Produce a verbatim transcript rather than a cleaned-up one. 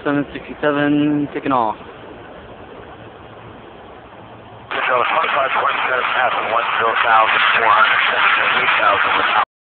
seven sixty-seven, taking off. twenty-five point seven, passing one zero thousand four hundred seventy-eight thousand.